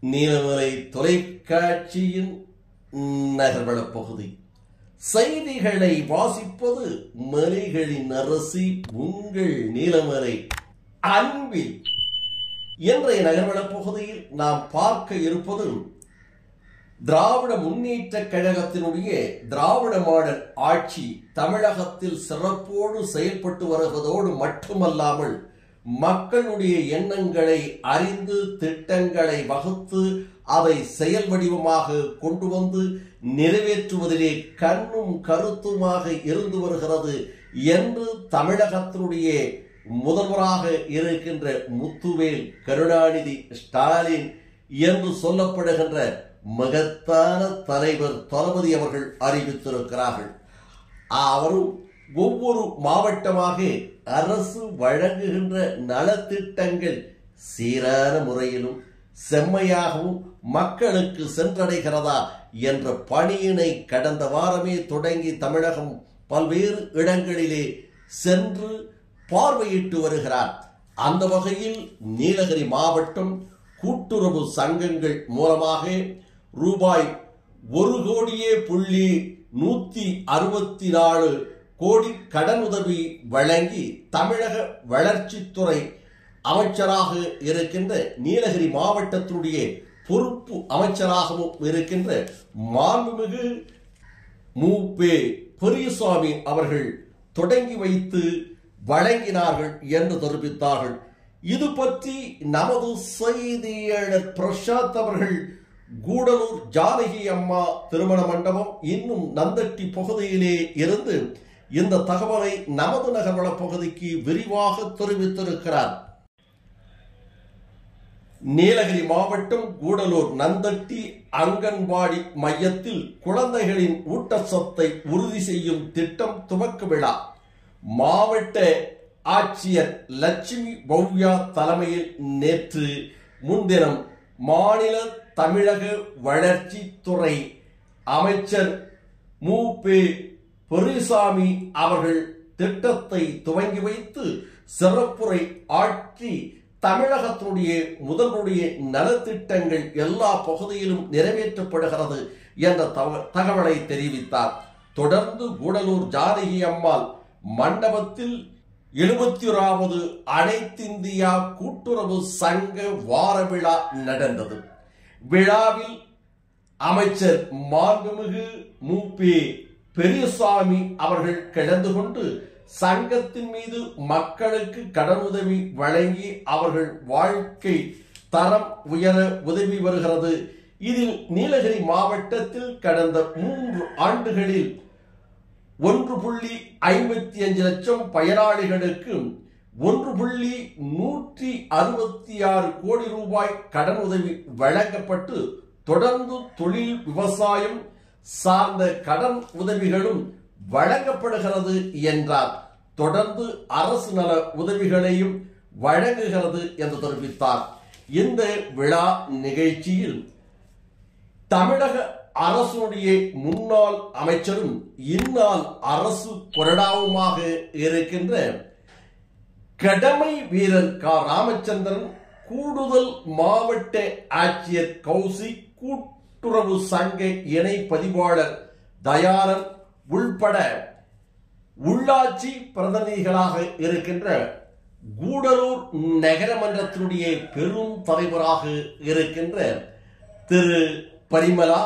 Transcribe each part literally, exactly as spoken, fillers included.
நீலமலை தொலைக்காட்சியின் நகர்வள பகுதி செய்திகளை வாசிப்பது மலைகளின் அரசி உங்கள் நீலமலை அன்பில். இன்றைய நகர்வள பகுதியில் நாம் பார்க்க இருப்பது திராவிட முன்னேற்ற கழகத்தினுடைய திராவிட மாடல் ஆட்சி தமிழகத்தில் சிறப்போடு செயல்பட்டு வருவதோடு மட்டுமல்லாமல் மக்களுடைய எண்ணங்களை அறிந்து திட்டங்களை வகுத்து அதை செயல் வடிவமாக கொண்டு வந்து நிறைவேற்றுவதிலே கண்ணும் கருத்துமாக இருந்து வருகிறது என்று தமிழகத்தினுடைய முதல்வராக இருக்கின்ற முத்துவேல் கருணாநிதி ஸ்டாலின் என்று சொல்லப்படுகின்ற மகத்தான தலைவர் தளபதி அவர்கள் அறிவித்திருக்கிறார்கள். அவரும் ஒவ்வொரு மாவட்டமாக அரசு வழங்குகின்ற நலத்திட்டங்கள் சீரான முறையிலும் செம்மையாகவும் மக்களுக்கு சென்றடைகிறதா என்ற பணியினை கடந்த வாரமே தொடங்கி தமிழகம் பல்வேறு இடங்களிலே சென்று பார்வையிட்டு வருகிறார். அந்த வகையில் நீலகிரி மாவட்டம் கூட்டுறவு சங்கங்கள் மூலமாக ரூபாய் ஒரு கோடியே புள்ளி நூத்தி அறுபத்தி நாலு கோடி கடனுதவி வழங்கி தமிழக வளர்ச்சித்துறை அமைச்சராக இருக்கின்ற நீலகிரி மாவட்டத்தினுடைய பொறுப்பு அமைச்சராகவும் இருக்கின்ற மாண்புமிகு மு பெ பெரியசாமி அவர்கள் தொடங்கி வைத்து வழங்கினார்கள் என்று தெரிவித்தார்கள். இது பற்றி நமது செய்தியாளர் பிரசாத் அவர்கள் கூடலூர் ஜானகி அம்மா திருமண மண்டபம் இன்னும் நந்தட்டி பகுதியிலே இருந்து இந்த தகவலை நமது நகர்வள பகுதிக்கு விரிவாக தெரிவித்திருக்கிறார். நீலகிரி மாவட்டம் கூடலூர் நந்தட்டி அங்கன்வாடி மையத்தில் குழந்தைகளின் ஊட்டச்சத்தை உறுதி செய்யும் திட்டம் துவக்க விழா மாவட்ட ஆட்சியர் லட்சுமி பவ்யா தலைமையில் நேற்று முன்தினம் மாநில தமிழக வளர்ச்சித்துறை அமைச்சர் மு பெ பெரியசாமி அவர்கள் திட்டத்தை துவங்கி வைத்து சிறப்புரை ஆற்றி தமிழகத்தினுடைய முதல்வருடைய நலத்திட்டங்கள் எல்லா பகுதியிலும் நிறைவேற்றப்படுகிறது என்ற தகவலை தெரிவித்தார். தொடர்ந்து கூடலூர் ஜானகி அம்மாள் மண்டபத்தில் எழுபத்தி ஓராவது அனைத்திந்தியா கூட்டுறவு சங்க வார விழா நடந்தது. விழாவில் அமைச்சர் மாண்புமிகு மு பெ பெரியசாமி அவர்கள் கலந்து கொண்டு சங்கத்தின் மீது மக்களுக்கு கடனுதவி வழங்கி அவர்கள் வாழ்க்கை தரம் உயர உதவி வருகிறது. இதில் நீலகிரி மாவட்டத்தில் கடந்த மூன்று ஆண்டுகளில் ஒன்று புள்ளி ஐம்பத்தி அஞ்சு லட்சம் பயனாளிகளுக்கு ஒன்று புள்ளி நூற்றி அறுபத்தி ஆறு கோடி ரூபாய் கடனுதவி வழங்கப்பட்டு தொடர்ந்து தொழில் விவசாயம் சார்ந்த கடன் உதவிகளும் வழங்கப்படுகிறது என்றார். தொடர்ந்து அரசு நல உதவிகளையும் வழங்குகிறது என்று தெரிவித்தார். இந்த விழா நிகழ்ச்சியில் தமிழக அரசுடைய முன்னாள் அமைச்சரும் இந்நாள் அரசு கொறடாவுமாக இருக்கின்ற கடமை வீரர் க ராமச்சந்திரன், கூடுதல் மாவட்ட ஆட்சியர் கௌசிக், கூட்டுறவு சங்க இணை பதிவாளர் தயாரன் உள்பட உள்ளாட்சி பிரதிநிதிகளாக இருக்கின்ற கூடலூர் நகரமன்றத்தினுடைய பெரும் தலைவராக இருக்கின்ற திரு பரிமலா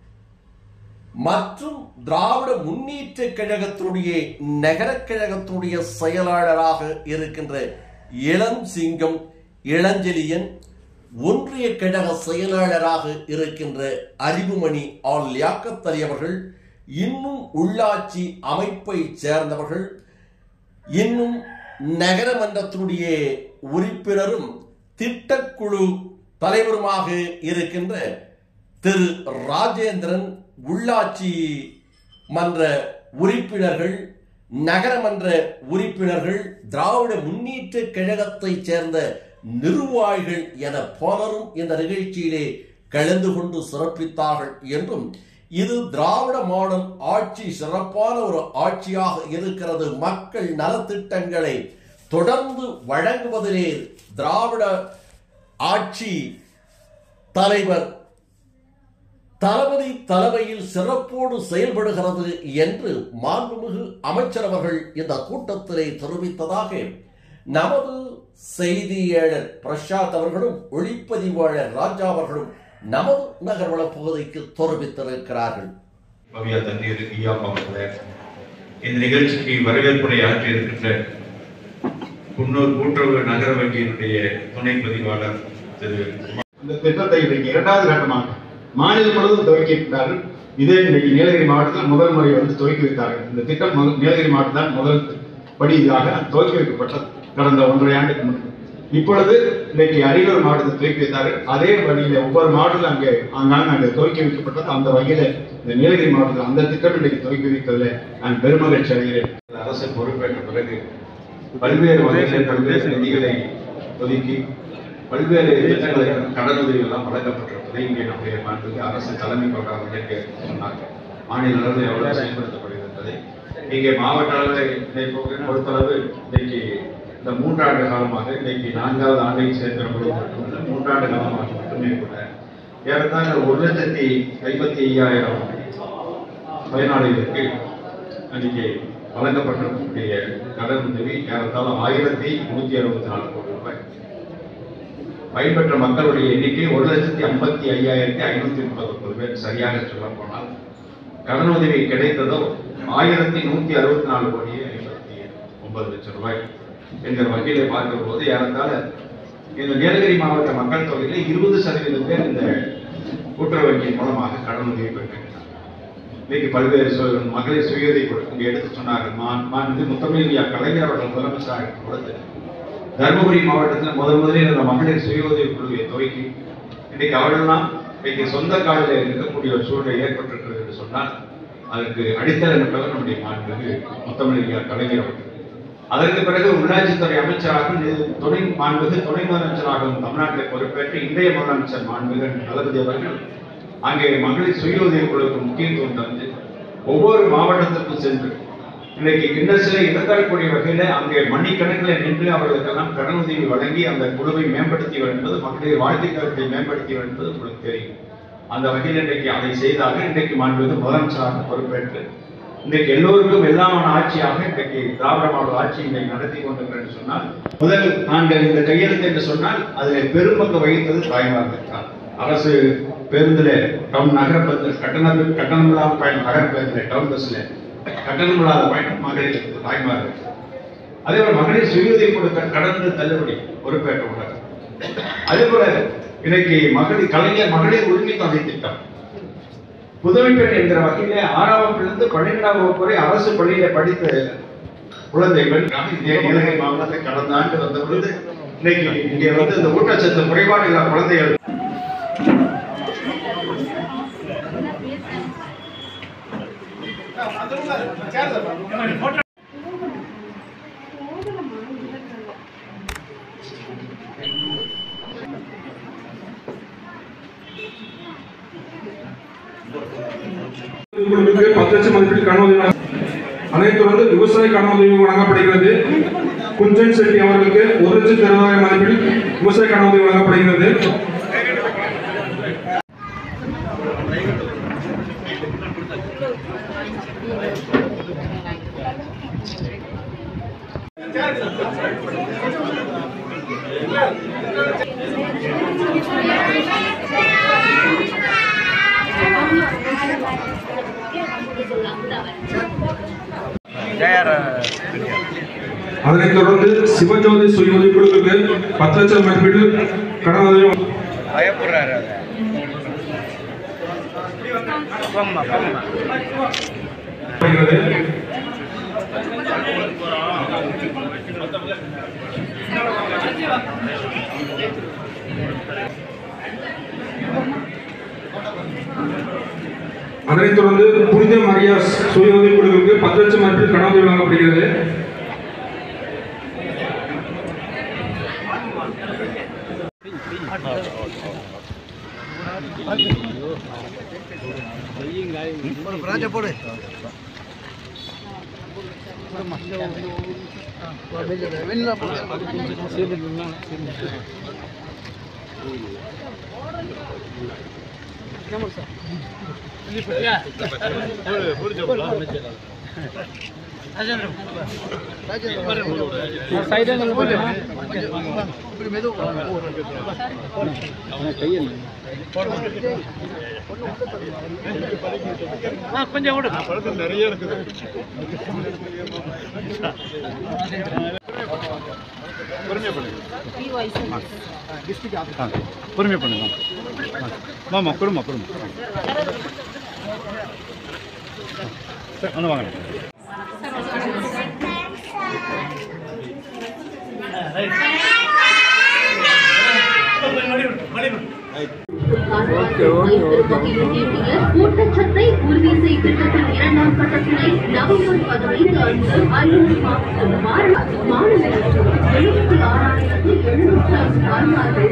மற்றும் திராவிட முன்னேற்ற கழகத்தினுடைய நகர கழகத்தினுடைய செயலாளராக இருக்கின்ற இளம் சிங்கம் இளஞ்செழியன், ஒன்றிய கழக செயலாளராக இருக்கின்ற அறிவுமணி ஆல் லியாக்கத் அலி அவர்கள், இன்னும் உள்ளாட்சி அமைப்பை சேர்ந்தவர்கள், இன்னும் நகரமன்றத்தினுடைய உறுப்பினரும் திட்டக்குழு தலைவருமாக இருக்கின்ற திரு ராஜேந்திரன், உள்ளாட்சி மன்ற உறுப்பினர்கள், நகரமன்ற உறுப்பினர்கள், திராவிட முன்னேற்ற கழகத்தை சேர்ந்த நிர்வாகிகள் என பலரும் இந்த நிகழ்ச்சியிலே கலந்து கொண்டு சிறப்பித்தார்கள் என்றும், இது திராவிட மாடல் ஆட்சி சிறப்பான ஒரு ஆட்சியாக இருக்கிறது, மக்கள் நலத்திட்டங்களை தொடர்ந்து வழங்குவதிலே திராவிட ஆட்சி தலைவர் தளபதி தலைமையில் சிறப்போடு செயல்படுகிறது என்று மாண்புமிகு அமைச்சர் அவர்கள் இந்த கூட்டத்திலே தெரிவித்ததாக நமது செய்தியாளர் பிரசாத் அவர்களும் ஒளிப்பதிவாளர் ராஜா அவர்களும் நமது நகர்வள பகுதிக்கு தெரிவித்திருக்கிறார்கள். இந்த நிகழ்ச்சிக்கு வரவேற்புரை ஆற்றியிருக்கின்ற குன்னூர் கூட்டுறவு நகர வங்கியினுடைய துணை பதிவாளர் திரு இந்த திட்டத்தை இன்றைக்கு இரண்டாவது கட்டமாக மாநிலம் முழுவதும் துவக்கி இருக்கிறார்கள். இதே இன்னைக்கு நீலகிரி மாவட்டத்தில் முதல் முறை வந்து துவக்கி வைத்தார்கள். இந்த திட்டம் நீலகிரி மாவட்டத்தில் முதல் படியாக துவக்கி வைக்கப்பட்டது கடந்த ஒன்றரை ஆண்டுக்கு முன்பு. இப்பொழுது இன்னைக்கு அரியலூர் மாவட்டத்தில் துவக்கி வைத்தார்கள். அதே வழியில ஒவ்வொரு மாவட்டத்திலும் அங்கே அங்காங்க அங்கே துவக்கி வைக்கப்பட்டது. அந்த வகையில இந்த நீலகிரி மாவட்டத்தில் அந்த திட்டம் இன்னைக்கு துவக்கி வைத்ததில் நான் பெருமகிழ்ச்சி அடைகிறேன். அரசு பொறுப்பேற்ற பிறகு பல்வேறு வகைகளில் பல்வேறு நிதிகளை ஒதுக்கி பல்வேறு திட்டங்களை கடனுதவி எல்லாம் வழங்கப்பட்டிருப்பதை இங்கே நம்முடைய மாண்புக்கு அரசு தலைமை கொண்டாட சொன்னாங்க. மாநில அளவில் எவ்வளவு செயல்படுத்தப்படுகிறது என்பதை இங்கே மாவட்ட அளவில் பொறுத்தளவு இன்னைக்கு இந்த மூன்றாண்டு காலமாக இன்னைக்கு நான்காவது ஆண்டை சேர்க்கிறபோது மட்டுமல்ல மூன்றாண்டு காலமாக மட்டுமே கூட ஏறத்தாழ ஒரு லட்சத்தி ஐம்பத்தி ஐயாயிரம் பயனாளிகளுக்கு இன்னைக்கு வழங்கப்பட்டிருக்கக்கூடிய கடன் உதவி ஏறத்தாழ ஆயிரத்தி நூத்தி அறுபத்தி நாலு கோடி ரூபாய். பயன்பெற்ற மக்களுடைய எண்ணிக்கை ஒரு லட்சத்தி ஐம்பத்தி ஐயாயிரத்தி ஐநூத்தி முப்பத்தி ஒன்பது பேர். சரியாக சொல்ல போனால் கடன் உதவி கிடைத்ததோ ஆயிரத்தி நூத்தி அறுபத்தி நாலு கோடியே ஐம்பத்தி ஒன்பது லட்சம் ரூபாய் என்கிற வகையில பார்க்கிற போது ஏறத்தாழ இந்த நீலகிரி மாவட்ட மக்கள் தொகையில இருபது சதவீதம் பேர் இந்த கூட்டுறவு வங்கியின் மூலமாக கடன் உதவி பெற்றிருக்கிறார். இன்னைக்கு பல்வேறு மகளிர் சுயதை இங்கே எடுத்து சொன்னார்கள். மாண்பு முத்தமிழ் கலைஞர் அவர்கள் முதலமைச்சராக இருக்கும் பொழுது தருமபுரி மாவட்டத்தில் முதல் முதலில் இந்த மகளிர் சுய உதவி குழுவை துவக்கி இன்னைக்கு அவர்களெல்லாம் இன்னைக்கு சொந்த காலில் இருக்கக்கூடிய ஒரு சூழ்நிலை ஏற்பட்டிருக்கிறது என்று சொன்னால் அதற்கு அடித்தளமிட்டவர் நம்முடைய மாண்புமிகு முத்தமிழ் கலைஞர் அவர்கள். அதற்கு பிறகு உள்ளாட்சித்துறை அமைச்சராக துணை மாண்புமிகு துணை முதலமைச்சராகவும் தமிழ்நாட்டை பொறுப்பேற்று இன்றைய முதலமைச்சர் மாண்புமிகு தளபதி அவர்கள் அங்கே மகளிர் சுய உதவி குழுவுக்கு முக்கியத்துவம் தந்து ஒவ்வொரு மாவட்டத்திற்கும் சென்று இன்னைக்கு கிண்ணசிலை இடத்தரக்கூடிய வகையில அங்கே மணிக்கணக்கில் நின்று அவர்களுக்கெல்லாம் கடன் உதவி வழங்கி அந்த குழுவை மேம்படுத்தி என்பது மகளிர் வாழ்க்கை தரத்தை மேம்படுத்தி என்பது உங்களுக்கு தெரியும். அந்த வகையில் இன்றைக்கு அதை செய்தாக இன்றைக்கு மாண்புமிகு முதலமைச்சராக பொறுப்பேற்று இன்றைக்கு எல்லோருக்கும் எல்லாமான ஆட்சியாக இன்றைக்கு திராவிட மாடல் ஆட்சி இன்றைக்கு நடத்தி கொண்டிருக்கிறேன் சொன்னால் முதல் நாங்கள் இந்த கையெழுத்து என்று சொன்னால் அதில் பெரும்பங்கு வகித்தது தாய்மார்கள் இருக்கிறார். அரசு பேருந்துல டவுன் நகர கட்டண கட்டணம் இல்லாத பயணம் நகர பேருந்துல டவுன் பஸ்ல கட்டணம் இல்லாத பயணம் மகளிர் தாய்மார்கள். அதே போல மகளிர் சுய உதவி கொடுக்க கடன் தள்ளுபடி பொறுப்பேற்ற உள்ளார். அதே போல இன்னைக்கு மகளிர் கலைஞர் மகளிர் உரிமை தொகை திட்டம் புதுமை பெண் என்கிற வகையிலே ஆறாம் வகுப்பிலிருந்து பன்னிரெண்டாம் வகுப்பு வரை அரசு பள்ளியில படித்த குழந்தைகள் நீலகிரி மாவட்டத்தை கடந்த ஆண்டு வந்த பொழுது இன்னைக்கு இங்கே வந்து இந்த ஊட்டச்சத்து குறைபாடுள்ள குழந்தைகள் பத்து லட்சம் மதிப்பில் கடன் அதைத் தொடர்ந்து விவசாய கடன் உதவி வழங்கப்படுகிறது. குஞ்சன் செட்டி அவர்களுக்கு ஒரு லட்சத்தி அறுபதாயிரம் மதிப்பில் விவசாய கடன் உதவி வழங்கப்படுகிறது. அதனைத் தொடர்ந்து சிவஜோதி சுய உதவி குழுவுக்கு பத்து லட்சம் மதிப்பீட்டில் கடன் உதவி அதனைத் தொடர்ந்து புனித மரியாஸ் சுய உதவி குழுவுக்கு பத்து லட்சம் மதிப்பில் கடன் உதவி வழங்கப்படுகிறது. கொஞ்சம் நிறைய இருக்குது. பொறுமையா பண்ணுங்க. பொறுமையா பண்ணுங்க. மாமா குருமா குருமா வாங்க. ஊட்டச்சத்தை உறுதி செய்யும் திட்டத்தின் இரண்டாம் கட்டத்தினை நவம்பர் பதினைந்து அன்று அரியலூர் மாவட்டம் மாநிலத்தில் எழுபத்தி ஆறாயிரத்து எழுநூற்று ஐந்து தாய்மார்கள்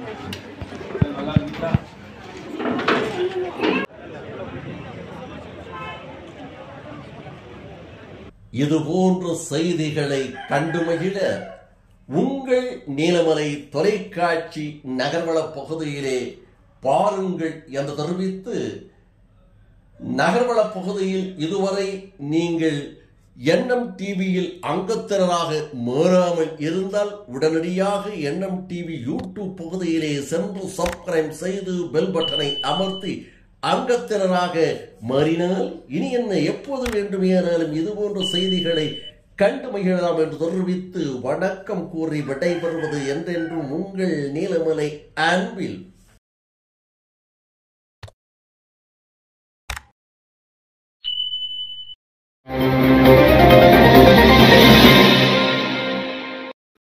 இதுபோன்ற செய்திகளை கண்டு மகிழ உங்கள் நீலமலை தொலைக்காட்சி நகர்வள பகுதியிலே பாருங்கள் என்று தெரிவித்து, நகர்வள பகுதியில் இதுவரை நீங்கள் என்எம் டிவியில் அங்கத்தினராக மாறாமல் இருந்தால் உடனடியாக என்எம் டிவி யூடியூப் பகுதியிலே சென்று சப்ஸ்கிரைப் செய்து பெல் பட்டனை அமர்த்தி அங்கத்தினராக மாறினால் இனி என்ன எப்போது வேண்டுமானாலும் இதுபோன்ற செய்திகளை கண்டு மகிழலாம் என்று தெரிவித்து வணக்கம் கூறி விடைபெறுவது என்றென்றும் உங்கள் நீலமலை அன்பில்